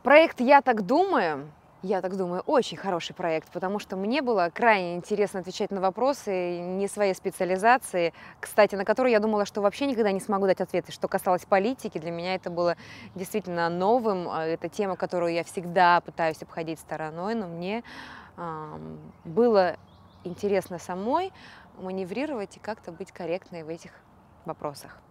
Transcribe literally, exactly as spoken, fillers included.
Проект «Я так думаю», я так думаю, очень хороший проект, потому что мне было крайне интересно отвечать на вопросы не своей специализации, кстати, на которые я думала, что вообще никогда не смогу дать ответы. Что касалось политики, для меня это было действительно новым. А, Это тема, которую я всегда пытаюсь обходить стороной, но мне ам, было интересно самой маневрировать и как-то быть корректной в этих вопросах.